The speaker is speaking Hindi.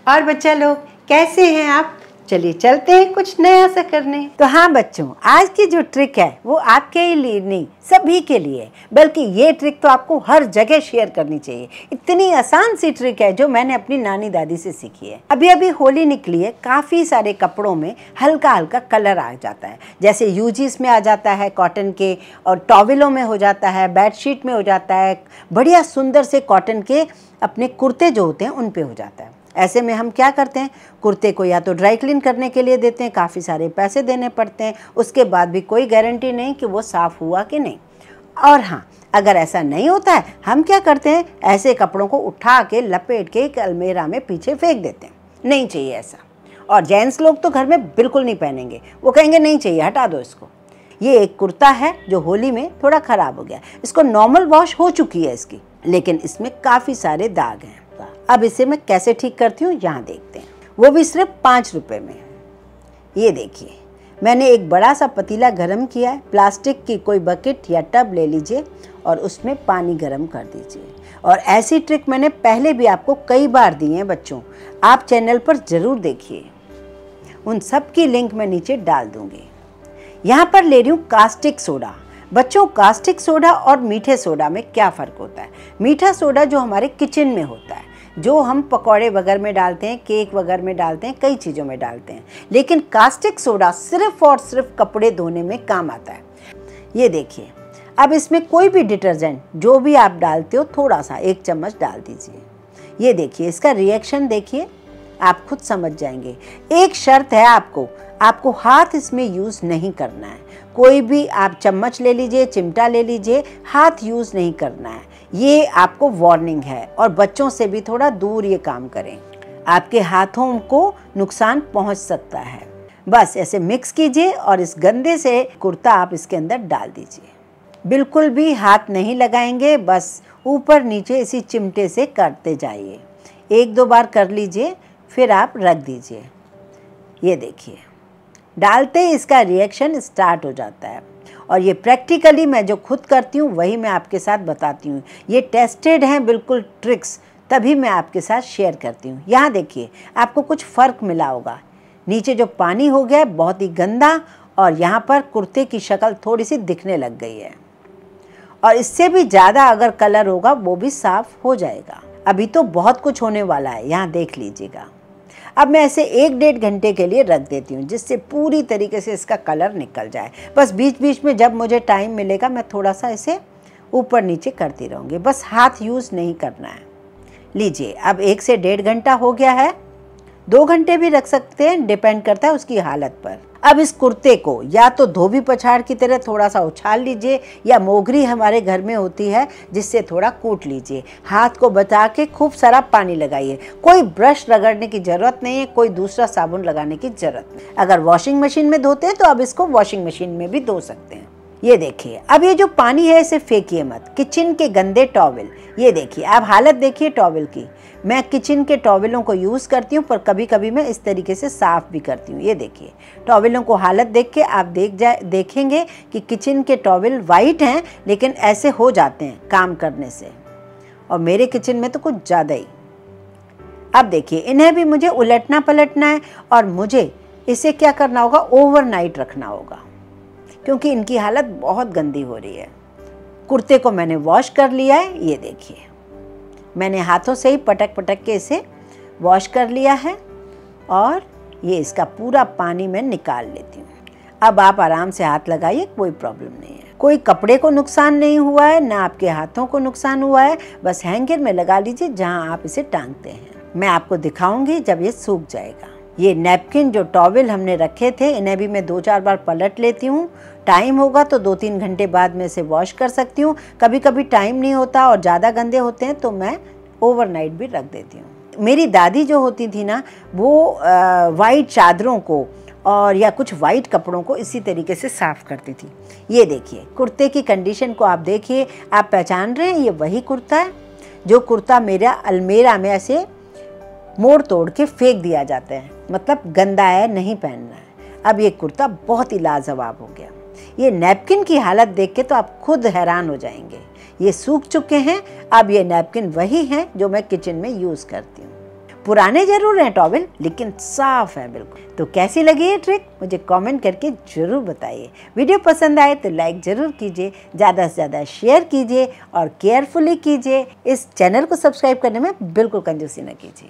और बच्चा लोग कैसे हैं आप? चलिए चलते हैं कुछ नया सा करने। तो हाँ बच्चों, आज की जो ट्रिक है वो आपके लिए नहीं, सभी के लिए, बल्कि ये ट्रिक तो आपको हर जगह शेयर करनी चाहिए। इतनी आसान सी ट्रिक है जो मैंने अपनी नानी दादी से सीखी है। अभी अभी होली निकली है, काफ़ी सारे कपड़ों में हल्का हल्का कलर आ जाता है, जैसे यूजीस में आ जाता है कॉटन के, और टॉवेलों में हो जाता है, बेडशीट में हो जाता है, बढ़िया सुंदर से कॉटन के अपने कुर्ते जो होते हैं उन पे हो जाता है। ऐसे में हम क्या करते हैं, कुर्ते को या तो ड्राई क्लीन करने के लिए देते हैं, काफ़ी सारे पैसे देने पड़ते हैं, उसके बाद भी कोई गारंटी नहीं कि वो साफ़ हुआ कि नहीं। और हाँ, अगर ऐसा नहीं होता है, हम क्या करते हैं, ऐसे कपड़ों को उठा के लपेट के एक अलमीरा में पीछे फेंक देते हैं। नहीं चाहिए ऐसा। और जेंट्स लोग तो घर में बिल्कुल नहीं पहनेंगे, वो कहेंगे नहीं चाहिए, हटा दो इसको। ये एक कुर्ता है जो होली में थोड़ा ख़राब हो गया, इसको नॉर्मल वॉश हो चुकी है इसकी, लेकिन इसमें काफ़ी सारे दाग हैं। अब इसे मैं कैसे ठीक करती हूँ यहाँ देखते हैं, वो भी सिर्फ 5 रुपए में। ये देखिए, मैंने एक बड़ा सा पतीला गरम किया है, प्लास्टिक की कोई बकेट या टब ले लीजिए और उसमें पानी गरम कर दीजिए। और ऐसी ट्रिक मैंने पहले भी आपको कई बार दी है बच्चों, आप चैनल पर ज़रूर देखिए, उन सब की लिंक मैं नीचे डाल दूँगी। यहाँ पर ले रही हूँ कास्टिक सोडा। बच्चों, कास्टिक सोडा और मीठे सोडा में क्या फ़र्क होता है? मीठा सोडा जो हमारे किचन में होता है, जो हम पकौड़े वगैरह में डालते हैं, केक वगैरह में डालते हैं, कई चीज़ों में डालते हैं, लेकिन कास्टिक सोडा सिर्फ और सिर्फ कपड़े धोने में काम आता है। ये देखिए, अब इसमें कोई भी डिटर्जेंट जो भी आप डालते हो, थोड़ा सा 1 चम्मच डाल दीजिए। ये देखिए, इसका रिएक्शन देखिए, आप खुद समझ जाएंगे। एक शर्त है, आपको हाथ इसमें यूज़ नहीं करना है। कोई भी आप चम्मच ले लीजिए, चिमटा ले लीजिए, हाथ यूज़ नहीं करना है। ये आपको वार्निंग है। और बच्चों से भी थोड़ा दूर ये काम करें, आपके हाथों को नुकसान पहुंच सकता है। बस ऐसे मिक्स कीजिए और इस गंदे से कुर्ता आप इसके अंदर डाल दीजिए। बिल्कुल भी हाथ नहीं लगाएंगे, बस ऊपर नीचे इसी चिमटे से करते जाइए। 1-2 बार कर लीजिए, फिर आप रख दीजिए। ये देखिए, डालते ही इसका रिएक्शन स्टार्ट हो जाता है। और ये प्रैक्टिकली मैं जो खुद करती हूँ वही मैं आपके साथ बताती हूँ। ये टेस्टेड हैं बिल्कुल ट्रिक्स, तभी मैं आपके साथ शेयर करती हूँ। यहाँ देखिए, आपको कुछ फ़र्क मिला होगा। नीचे जो पानी हो गया है बहुत ही गंदा, और यहाँ पर कुर्ते की शक्ल थोड़ी सी दिखने लग गई है। और इससे भी ज़्यादा अगर कलर होगा वो भी साफ़ हो जाएगा। अभी तो बहुत कुछ होने वाला है, यहाँ देख लीजिएगा। अब मैं इसे 1-1.5 घंटे के लिए रख देती हूँ, जिससे पूरी तरीके से इसका कलर निकल जाए। बस बीच बीच में जब मुझे टाइम मिलेगा मैं थोड़ा सा इसे ऊपर नीचे करती रहूँगी, बस हाथ यूज़ नहीं करना है। लीजिए, अब 1 से 1.5 घंटा हो गया है। 2 घंटे भी रख सकते हैं, डिपेंड करता है उसकी हालत पर। अब इस कुर्ते को या तो धोबी पछाड़ की तरह थोड़ा सा उछाल लीजिए, या मोगरी हमारे घर में होती है जिससे थोड़ा कूट लीजिए। हाथ को बचा के खूब सारा पानी लगाइए। कोई ब्रश रगड़ने की ज़रूरत नहीं है, कोई दूसरा साबुन लगाने की ज़रूरत नहीं। अगर वॉशिंग मशीन में धोते हैं तो अब इसको वॉशिंग मशीन में भी धो सकते हैं। ये देखिए, अब ये जो पानी है इसे फेंकिए मत। किचन के गंदे टॉवेल, ये देखिए, आप हालत देखिए टॉवेल की। मैं किचन के टॉवेलों को यूज़ करती हूँ, पर कभी कभी मैं इस तरीके से साफ़ भी करती हूँ। ये देखिए, टॉवेलों को हालत देख के आप देखेंगे कि किचन के टॉवेल वाइट हैं, लेकिन ऐसे हो जाते हैं काम करने से। और मेरे किचन में तो कुछ ज़्यादा ही। अब देखिए, इन्हें भी मुझे उलटना पलटना है, और मुझे इसे क्या करना होगा, ओवरनाइट रखना होगा, क्योंकि इनकी हालत बहुत गंदी हो रही है। कुर्ते को मैंने वॉश कर लिया है। ये देखिए, मैंने हाथों से ही पटक पटक के इसे वॉश कर लिया है, और ये इसका पूरा पानी मैं निकाल लेती हूँ। अब आप आराम से हाथ लगाइए, कोई प्रॉब्लम नहीं है। कोई कपड़े को नुकसान नहीं हुआ है, ना आपके हाथों को नुकसान हुआ है। बस हैंगर में लगा लीजिए जहाँ आप इसे टांगते हैं। मैं आपको दिखाऊंगी जब ये सूख जाएगा। ये नैपकिन जो टॉवेल हमने रखे थे, इन्हें भी मैं 2-4 बार पलट लेती हूँ। टाइम होगा तो 2-3 घंटे बाद में इसे वॉश कर सकती हूँ। कभी कभी टाइम नहीं होता और ज़्यादा गंदे होते हैं तो मैं ओवरनाइट भी रख देती हूँ। मेरी दादी जो होती थी ना, वो वाइट चादरों को और या कुछ वाइट कपड़ों को इसी तरीके से साफ़ करती थी। ये देखिए, कुर्ते की कंडीशन को आप देखिए, आप पहचान रहे हैं ये वही कुर्ता है जो कुर्ता मेरा अलमीरा में ऐसे मोड़ तोड़ के फेंक दिया जाता है, मतलब गंदा है, नहीं पहनना है। अब ये कुर्ता बहुत ही लाजवाब हो गया। ये नैपकिन की हालत देख के तो आप खुद हैरान हो जाएंगे। ये सूख चुके हैं। अब ये नैपकिन वही हैं जो मैं किचन में यूज़ करती हूँ। पुराने जरूर हैं टॉवेल, लेकिन साफ है बिल्कुल। तो कैसी लगी ये ट्रिक मुझे कमेंट करके जरूर बताइए। वीडियो पसंद आए तो लाइक जरूर कीजिए, ज़्यादा से ज़्यादा शेयर कीजिए और केयरफुली कीजिए। इस चैनल को सब्सक्राइब करने में बिल्कुल कंजूसी न कीजिए।